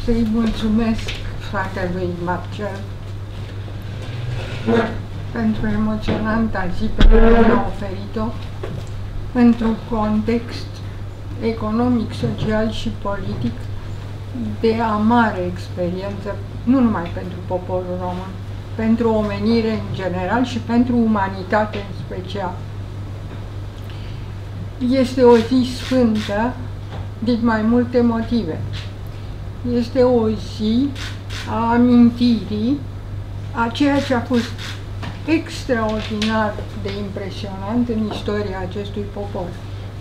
să-i mulțumesc fratelui Marcel pentru emoționanta zi pe care mi-a oferit-o într-un context economic, social și politic de amare experiență, nu numai pentru poporul român, pentru omenire în general și pentru umanitate în special. Este o zi sfântă din mai multe motive. Este o zi a amintirii a ceea ce a fost extraordinar de impresionant în istoria acestui popor.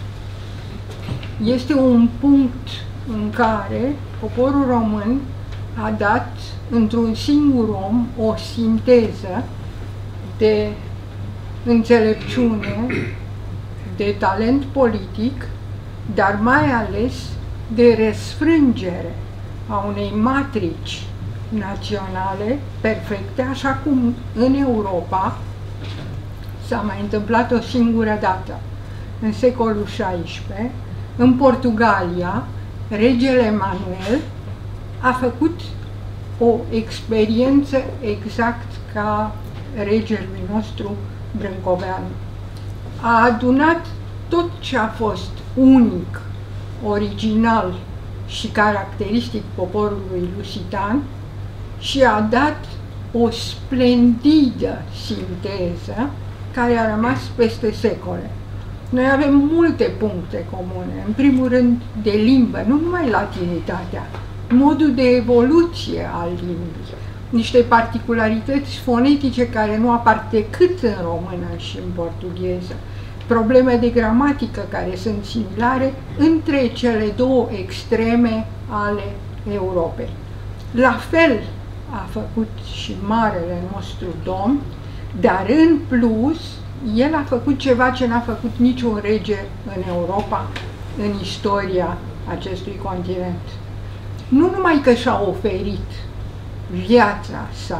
Este un punct în care poporul român a dat într-un singur om o sinteză de înțelepciune, de talent politic, dar mai ales de răsfrângere a unei matrici naționale perfecte, așa cum în Europa s-a mai întâmplat o singură dată, în secolul XVI, în Portugalia, regele Manuel a făcut o experiență exact ca regelui nostru Brâncoveanu. A adunat tot ce a fost unic, original și caracteristic poporului lusitan și a dat o splendidă sinteză care a rămas peste secole. Noi avem multe puncte comune, în primul rând de limbă, nu numai latinitatea, modul de evoluție al limbii, niște particularități fonetice care nu apar decât în română și în portugheză, probleme de gramatică care sunt similare între cele două extreme ale Europei. La fel a făcut și marele nostru domn, dar în plus el a făcut ceva ce n-a făcut niciun rege în Europa, în istoria acestui continent. Nu numai că și-a oferit viața sa,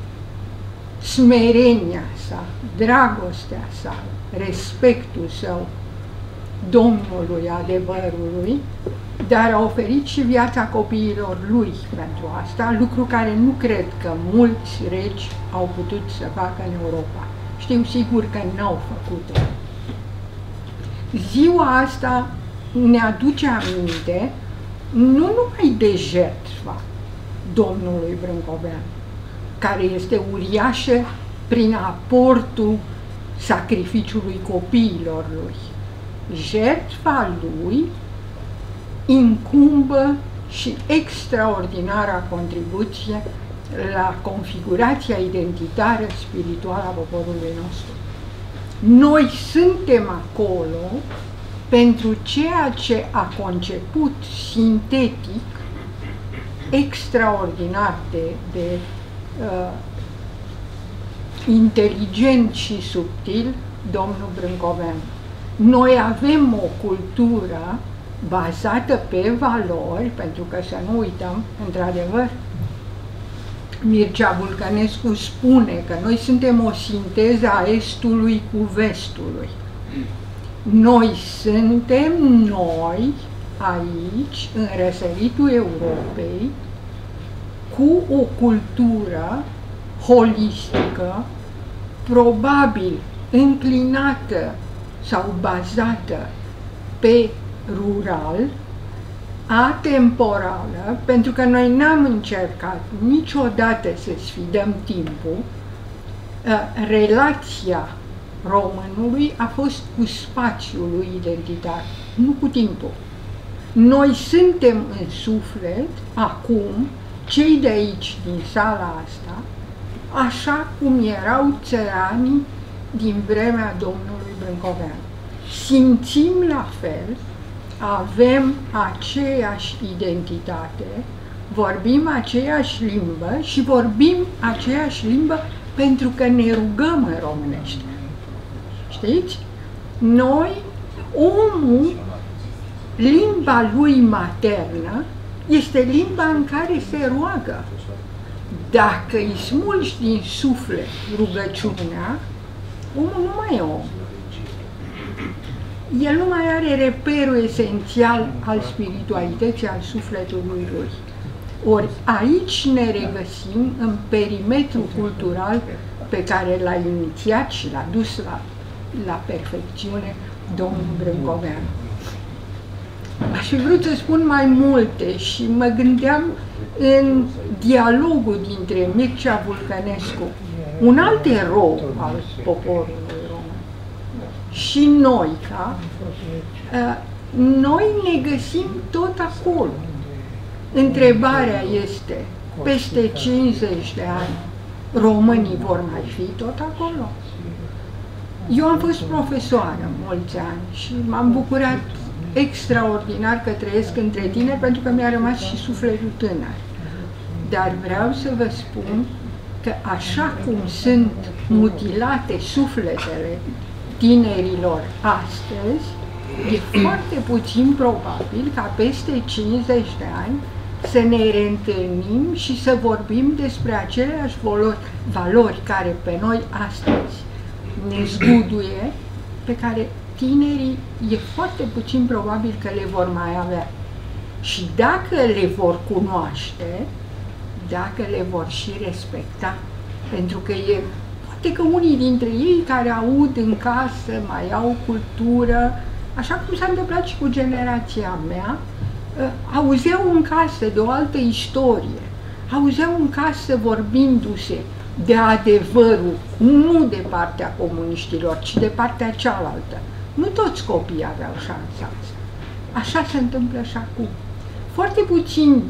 smerenia sa, dragostea sa, respectul său Domnului adevărului, dar a oferit și viața copiilor lui pentru asta, lucru care nu cred că mulți regi au putut să facă în Europa. Știu sigur că n-au făcut-o. Ziua asta ne aduce aminte nu numai de jertfa Domnului Brâncoveanu, care este uriașă prin aportul sacrificiului copiilor lui. Jertfa lui incumbă și extraordinara contribuție la configurația identitară spirituală a poporului nostru. Noi suntem acolo pentru ceea ce a conceput sintetic, extraordinar de inteligent și subtil, domnul Brâncoveanu. Noi avem o cultură bazată pe valori, pentru că să nu uităm, într-adevăr, Mircea Vulcănescu spune că noi suntem o sinteză a Estului cu Vestului. Noi suntem noi aici, în răsăritul Europei, cu o cultură holistică, probabil înclinată sau bazată pe rural, atemporală, pentru că noi n-am încercat niciodată să sfidăm timpul. Relația românului a fost cu spațiul lui identitar, nu cu timpul. Noi suntem în suflet, acum, cei de aici, din sala asta, așa cum erau țăranii din vremea domnului Brâncoveanu. Simțim la fel, avem aceeași identitate, vorbim aceeași limbă și vorbim aceeași limbă pentru că ne rugăm în românește. Știți? Noi, omul, limba lui maternă este limba în care se roagă. Dacă îi smulgi din suflet rugăciunea, omul nu mai e om. El nu mai are reperul esențial al spiritualității, al sufletului lui. Ori aici ne regăsim în perimetrul cultural pe care l-a inițiat și l-a dus la perfecțiune domnul Brâncoveanu. Aș fi vrut să spun mai multe și mă gândeam în dialogul dintre Mircea Vulcănescu, un alt erou al poporului român, și Noica, noi ne găsim tot acolo. Întrebarea este, peste 50 de ani, românii vor mai fi tot acolo? Eu am fost profesoară mulți ani și m-am bucurat extraordinar că trăiesc între tine, pentru că mi-a rămas și sufletul tânăr. Dar vreau să vă spun că așa cum sunt mutilate sufletele tinerilor astăzi, e foarte puțin probabil ca peste 50 de ani să ne reîntâlnim și să vorbim despre aceleași valori care pe noi astăzi ne zguduie, pe care tinerii e foarte puțin probabil că le vor mai avea. Și dacă le vor cunoaște, dacă le vor și respecta, pentru că poate că unii dintre ei care aud în casă, mai au cultură, așa cum s-a întâmplat și cu generația mea, auzeau în casă de o altă istorie, auzeau în casă vorbindu-se de adevărul, nu de partea comuniștilor, ci de partea cealaltă. Nu toți copiii aveau șansa asta. Așa se întâmplă și acum. Foarte puțini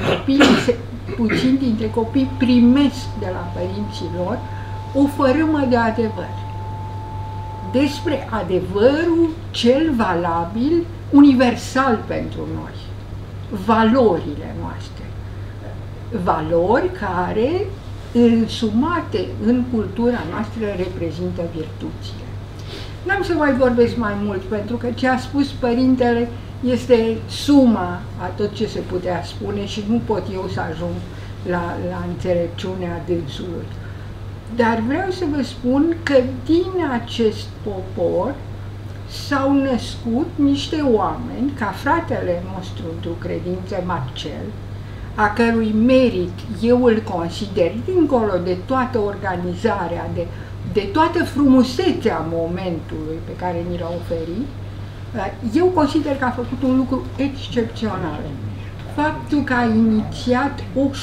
dintre copii primesc de la părinții lor o fărâmă de adevăr. Despre adevărul cel valabil, universal pentru noi. Valorile noastre. Valori care, însumate în cultura noastră, reprezintă virtuțile. N-am să mai vorbesc mai mult, pentru că ce a spus părintele este suma a tot ce se putea spune și nu pot eu să ajung la înțelepciunea dânsului. Dar vreau să vă spun că din acest popor s-au născut niște oameni, ca fratele nostru într-o credință, Marcel, a cărui merit eu îl consider, dincolo de toată organizarea, de toată frumusețea momentului pe care ni l-a oferit, eu consider că a făcut un lucru excepțional. Faptul că a inițiat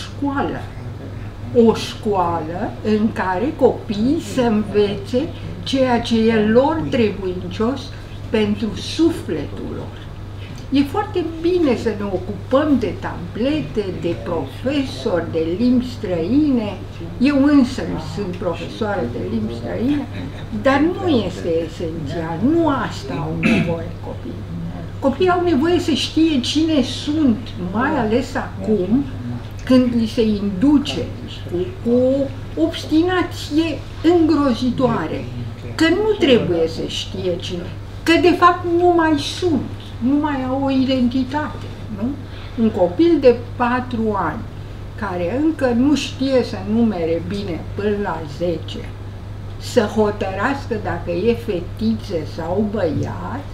o școală în care copiii să învețe ceea ce e lor trebuincios pentru sufletul lor. E foarte bine să ne ocupăm de tablete, de profesori, de limbi străine. Eu însă sunt profesoară de limbi străine, dar nu este esențial, nu asta au nevoie copiii. Copiii au nevoie să știe cine sunt, mai ales acum, când li se induce cu o obstinație îngrozitoare, că nu trebuie să știe cine, că de fapt nu mai sunt. Nu mai au o identitate, nu? Un copil de 4 ani, care încă nu știe să numere bine până la 10, să hotărască dacă e fetiță sau băiat,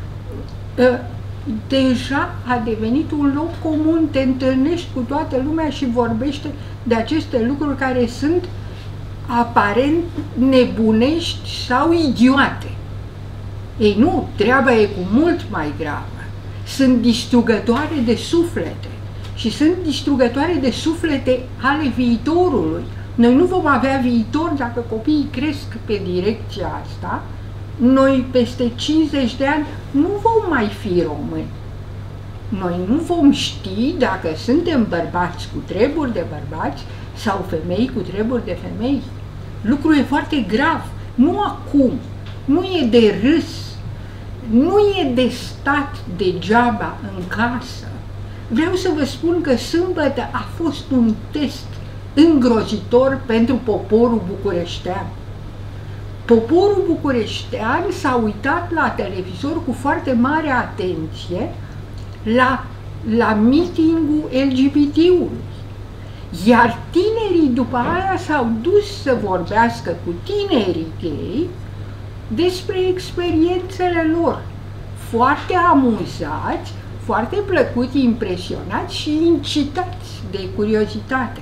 deja a devenit un loc comun, te întâlnești cu toată lumea și vorbește de aceste lucruri care sunt aparent nebunești sau idiote. Ei nu, treaba e cu mult mai gravă. Sunt distrugătoare de suflete și sunt distrugătoare de suflete ale viitorului. Noi nu vom avea viitor dacă copiii cresc pe direcția asta. Noi peste 50 de ani nu vom mai fi români. Noi nu vom ști dacă suntem bărbați cu treburi de bărbați sau femei cu treburi de femei. Lucrul e foarte grav. Nu acum. Nu e de râs, nu e de stat degeaba în casă. Vreau să vă spun că sâmbătă a fost un test îngrozitor pentru poporul bucureștean. Poporul bucureștean s-a uitat la televizor cu foarte mare atenție la meeting-ul LGBT-ului. Iar tinerii după aia s-au dus să vorbească cu tinerii gay despre experiențele lor, foarte amuzați, foarte plăcuți, impresionați și incitați de curiozitate.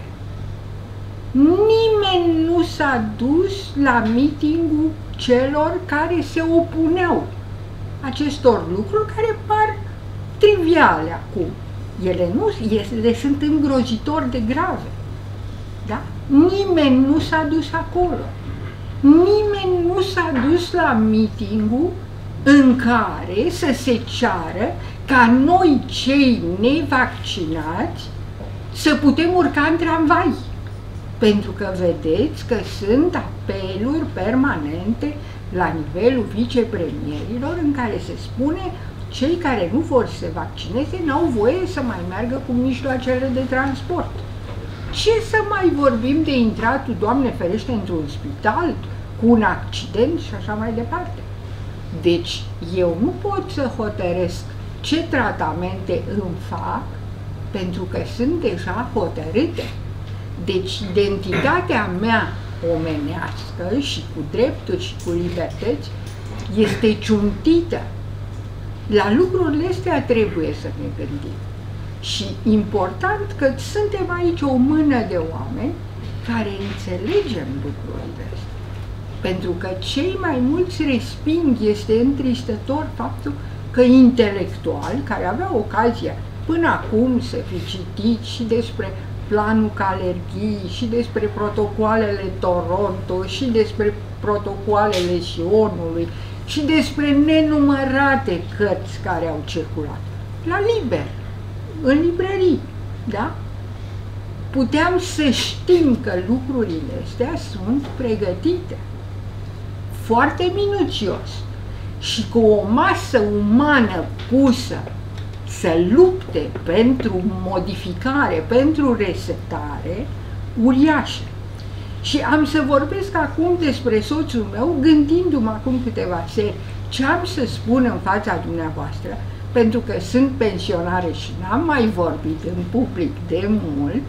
Nimeni nu s-a dus la mitingul celor care se opuneau acestor lucruri care par triviale acum. Ele sunt îngrozitor de grave. Da? Nimeni nu s-a dus acolo. Nimeni nu s-a dus la mitingul în care să se ceară ca noi, cei nevaccinați, să putem urca în tramvai. Pentru că vedeți că sunt apeluri permanente la nivelul vicepremierilor în care se spune cei care nu vor să se vaccineze n-au voie să mai meargă cu mijloacele de transport. Ce să mai vorbim de intratul, Doamne ferește, într-un spital cu un accident și așa mai departe. Deci eu nu pot să hotărăsc ce tratamente îmi fac pentru că sunt deja hotărâte. Deci identitatea mea omenească și cu drepturi și cu libertăți este ciuntită. La lucrurile astea trebuie să ne gândim. Și important că suntem aici o mână de oameni care înțelegem lucrurile astea. Pentru că cei mai mulți resping, este întristător faptul că intelectuali care aveau ocazia până acum să fi citit și despre planul Kalergi și despre protocoalele Toronto și despre protocoalele Sionului și despre nenumărate cărți care au circulat la liber, în librării, da? Puteam să știm că lucrurile astea sunt pregătite foarte minuțios și cu o masă umană pusă să lupte pentru modificare, pentru resetare, uriașă. Și am să vorbesc acum despre soțul meu, gândindu-mă acum câteva seri ce am să spun în fața dumneavoastră, pentru că sunt pensionare și n-am mai vorbit în public de mult,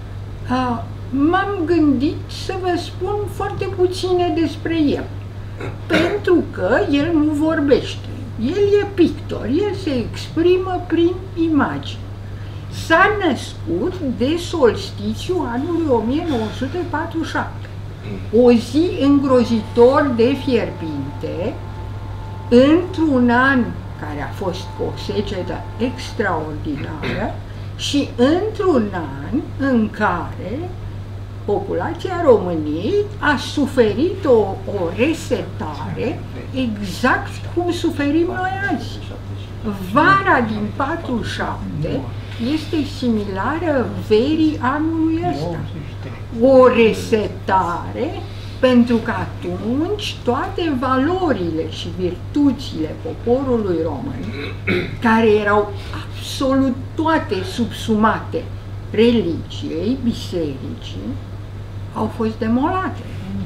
m-am gândit să vă spun foarte puține despre el, pentru că el nu vorbește. El e pictor, el se exprimă prin imagini. S-a născut de solstițiu anului 1947, o zi îngrozitor de fierbinte, într-un an care a fost o secetă extraordinară și într-un an în care populația României a suferit o resetare exact cum suferim noi azi. Vara din 47 este similară verii anului ăsta. O resetare pentru că atunci toate valorile și virtuțile poporului român, care erau absolut toate subsumate religiei, bisericii, au fost demolate.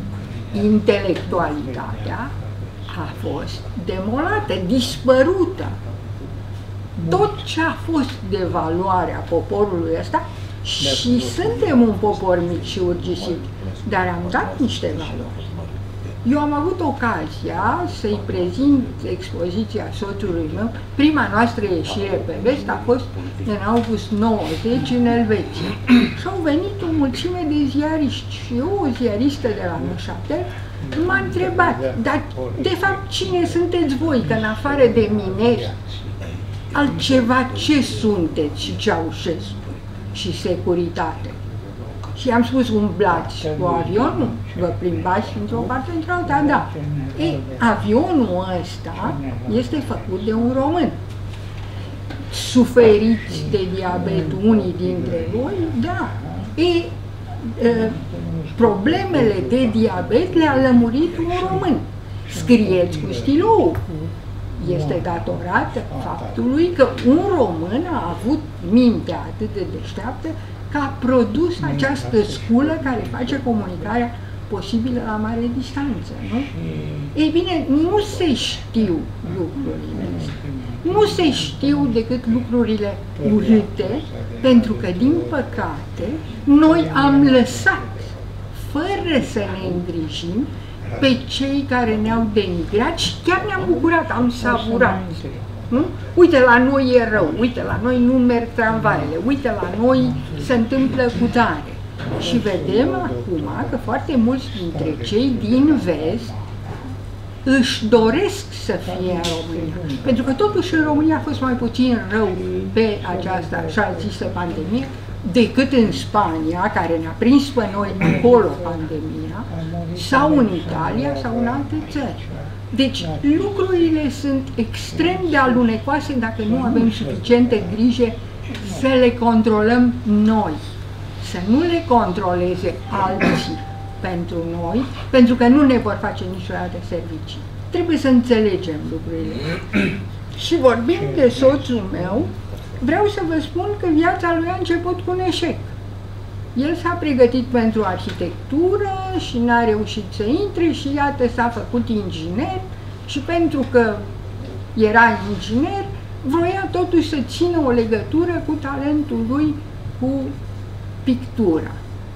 Intelectualitatea a fost demolată, dispărută. Tot ce a fost de valoare a poporului ăsta, și suntem un popor mic și urgisit, dar am dat niște valori. Eu am avut ocazia să-i prezint expoziția soțului meu. Prima noastră ieșire pe vest a fost în august 90 în Elveția. Și au venit o mulțime de ziariști și eu, o ziaristă de la Neuchâtel, m-a întrebat, dar de fapt cine sunteți voi, că în afară de mineri, altceva ce sunteți și Ceaușescu și securitate? Și am spus, umblați cu avionul, vă plimbați într-o parte într-alta, da. Ei, avionul ăsta este făcut de un român. Suferiți de diabet unii dintre voi, da. Ei, problemele de diabet le-a lămurit un român. Scrieți cu stilou. Este datorată faptului că un român a avut mintea atât de deșteaptă că a produs această sculă care face comunicarea posibilă la mare distanță, nu? Ei bine, nu se știu lucrurile astea. Nu se știu decât lucrurile urâte, pentru că, din păcate, noi am lăsat, fără să ne îngrijim, pe cei care ne-au denigrat și chiar ne-am bucurat, am savurat Nu? Uite, la noi e rău, uite, la noi nu merg tramvaiele, uite, la noi se întâmplă cutare. Și vedem acum că foarte mulți dintre cei din vest își doresc să fie în România. Pentru că totuși în România a fost mai puțin rău pe această așa zisă pandemie decât în Spania, care ne-a prins pe noi acolo pandemia, sau în Italia, sau în alte țări. Deci lucrurile sunt extrem de alunecoase dacă nu avem suficientă grijă să le controlăm noi, să nu le controleze alții pentru noi, pentru că nu ne vor face niciodată servicii. Trebuie să înțelegem lucrurile. Și vorbind de soțul meu, vreau să vă spun că viața lui a început cu un eșec. El s-a pregătit pentru arhitectură și n-a reușit să intre și iată s-a făcut inginer și pentru că era inginer, voia totuși să țină o legătură cu talentul lui cu pictura.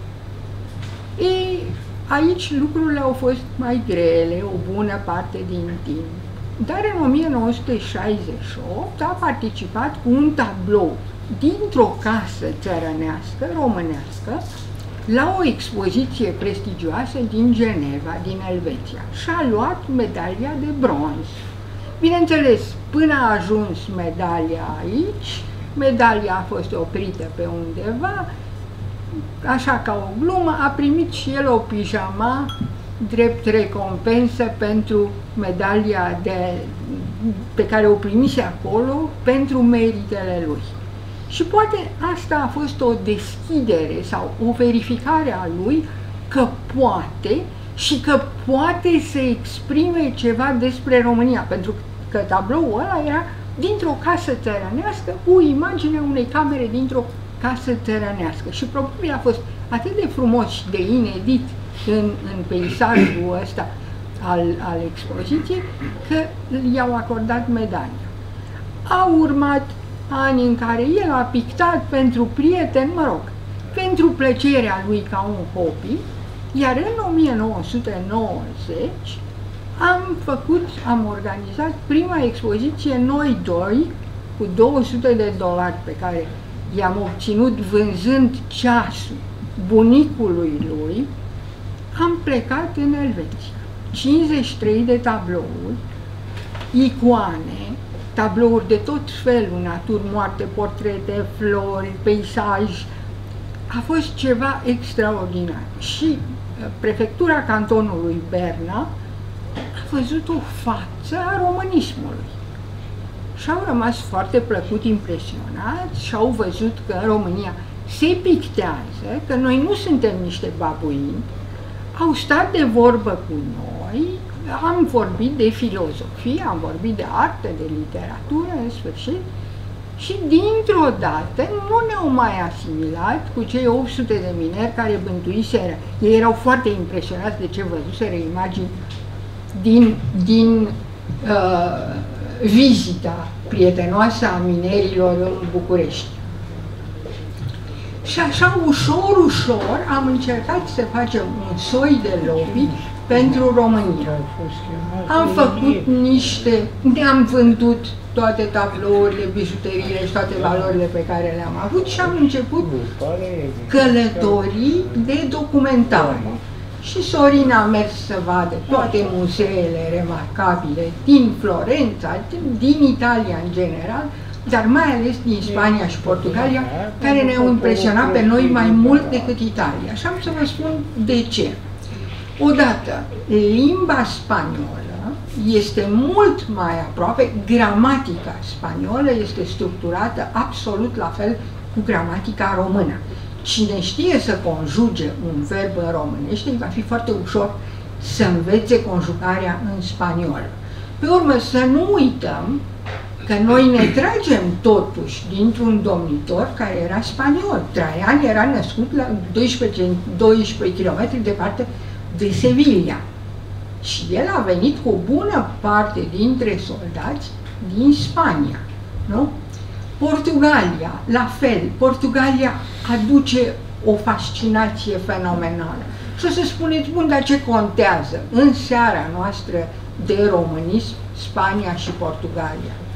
Ei, aici lucrurile au fost mai grele, o bună parte din timp. Dar în 1968 a participat cu un tablou dintr-o casă țărănească, românească, la o expoziție prestigioasă din Geneva, din Elveția, și a luat medalia de bronz. Bineînțeles, până a ajuns medalia aici, medalia a fost oprită pe undeva, așa ca o glumă, a primit și el o pijama drept recompensă pentru medalia pe care o primise acolo pentru meritele lui. Și poate asta a fost o deschidere sau o verificare a lui că poate și că poate să exprime ceva despre România, pentru că tabloul ăla era dintr-o casă țărănească cu imaginea unei camere dintr-o casă țărănească și probabil a fost atât de frumos și de inedit în peisajul ăsta al expoziției că i-au acordat medalia. Au urmat ani în care el a pictat pentru prieteni, mă rog, pentru plăcerea lui ca un hobby, iar în 1990 am organizat prima expoziție noi doi cu $200 pe care i-am obținut vânzând ceasul bunicului lui. Am plecat în Elveția. 53 de tablouri, icoane, tablouri de tot felul, naturi moarte, portrete, flori, peisaj. A fost ceva extraordinar. Și prefectura cantonului Berna a văzut o față a românismului. Și au rămas foarte plăcut impresionați și au văzut că în România se pictează, că noi nu suntem niște babuini. Au stat de vorbă cu noi, am vorbit de filozofie, am vorbit de artă, de literatură, în sfârșit, și dintr-o dată nu ne-au mai asimilat cu cei 800 de mineri care bântuiseră. Ei erau foarte impresionați de ce văzuseră imagini din vizita prietenoasă a minerilor în București. Și așa, ușor, ușor, am încercat să facem un soi de lobby pentru România. Am făcut ne-am vândut toate tablourile, bijuteriile și toate valorile pe care le-am avut și am început călătorii de documentare. Și Sorin a mers să vadă toate muzeele remarcabile din Florența, din Italia în general, dar mai ales din Spania și Portugalia, care ne-au impresionat pe noi mai mult decât Italia. Și am să vă spun de ce. Odată, limba spaniolă este mult mai aproape, gramatica spaniolă este structurată absolut la fel cu gramatica română. Cine știe să conjuge un verb în românește, va fi foarte ușor să învețe conjugarea în spaniolă. Pe urmă, să nu uităm că noi ne tragem totuși dintr-un domnitor care era spaniol. Traian era născut la 12 km departe de Sevilla. Și el a venit cu o bună parte dintre soldați din Spania, nu? Portugalia, la fel, Portugalia aduce o fascinație fenomenală. Și o să spuneți, bun, dar ce contează în seara noastră de românism, Spania și Portugalia?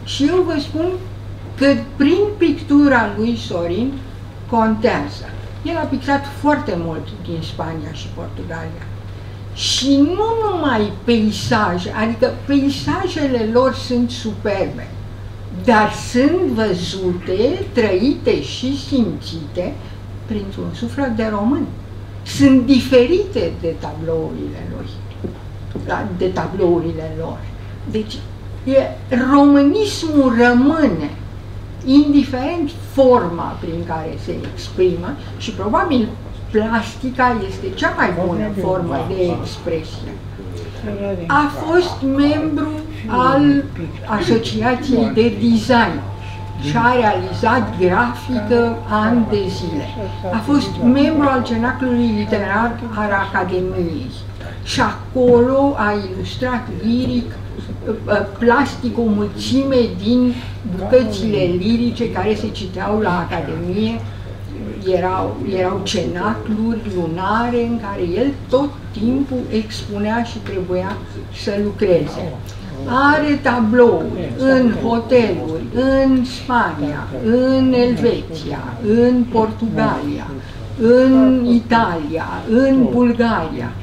Și eu vă spun că prin pictura lui Sorin contează. El a pictat foarte mult din Spania și Portugalia. Și nu numai peisaje, adică peisajele lor sunt superbe, dar sunt văzute, trăite și simțite printr-un suflet de român. Sunt diferite de tablourile lui, de tablourile lor. Deci, românismul rămâne, indiferent forma prin care se exprimă, și probabil plastica este cea mai bună formă de expresie. A fost membru al Asociației de Design și a realizat grafică ani de zile. A fost membru al Cenaclului Literar al Academiei și acolo a ilustrat liric, plastic, o mulțime din bucățile lirice care se citeau la Academie. Erau cenacluri lunare în care el tot timpul expunea și trebuia să lucreze. Are tablouri în hoteluri, în Spania, în Elveția, în Portugalia, în Italia, în Bulgaria.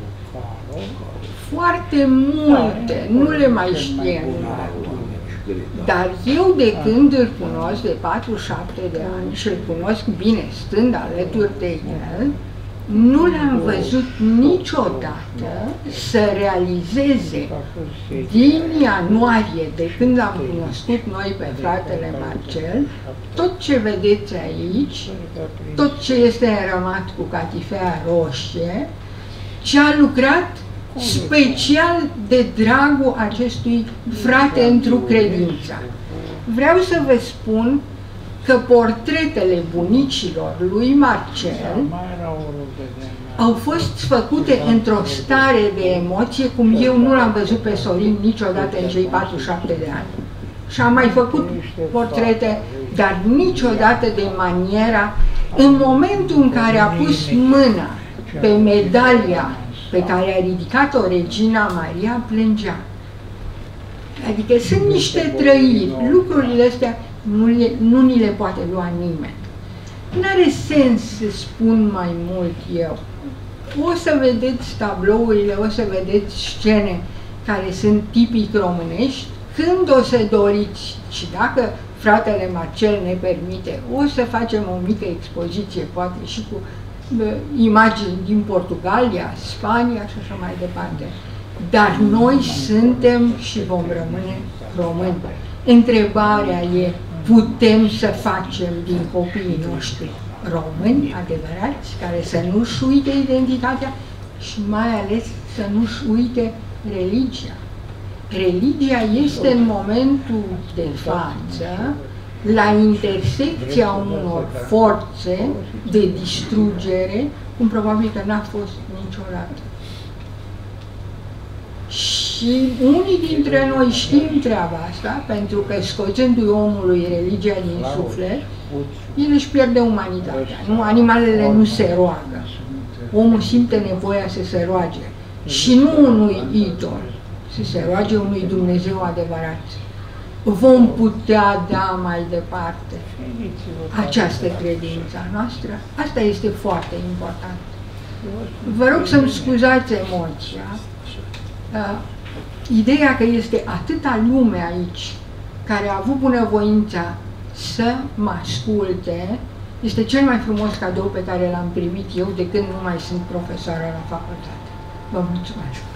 Foarte multe, nu le mai știe numărul. Dar eu, de când îl cunosc, de 47 de ani, și îl cunosc bine stând alături de el, nu l-am văzut niciodată să realizeze din ianuarie, de când l-am cunoscut noi pe fratele Marcel, tot ce vedeți aici, tot ce este înrămat cu catifea roșie, ce a lucrat special de dragul acestui frate într-o credință. Vreau să vă spun că portretele bunicilor lui Marcel au fost făcute într-o stare de emoție cum eu nu l-am văzut pe Sorin niciodată în cei 47 de ani. Și am mai făcut portrete, dar niciodată de maniera, în momentul în care a pus mâna pe medalia pe care a ridicat-o Regina Maria, plângea. Adică sunt niște trăiri, lucrurile astea nu ni le poate lua nimeni. N-are sens să spun mai mult eu. O să vedeți tablourile, o să vedeți scene care sunt tipic românești, când o să doriți și dacă fratele Marcel ne permite, o să facem o mică expoziție, poate și cu imagini din Portugalia, Spania și așa mai departe. Dar noi suntem și vom rămâne români. Întrebarea e, putem să facem din copiii noștri români adevărați, care să nu-și uite identitatea și mai ales să nu-și uite religia. Religia este în momentul de față la intersecția unor forțe de distrugere, cum probabil că n-a fost niciodată. Și unii dintre noi știm treaba asta, pentru că scoțându-i omului religia din suflet, el își pierde umanitatea. Nu? Animalele nu se roagă. Omul simte nevoia să se roage. Și nu unui idol, să se roage unui Dumnezeu adevărat. Vom putea da mai departe această credință a noastră? Asta este foarte important. Vă rog să-mi scuzați emoția. Ideea că este atâta lume aici care a avut bunăvoința să mă asculte este cel mai frumos cadou pe care l-am primit eu de când nu mai sunt profesoară la facultate. Vă mulțumesc!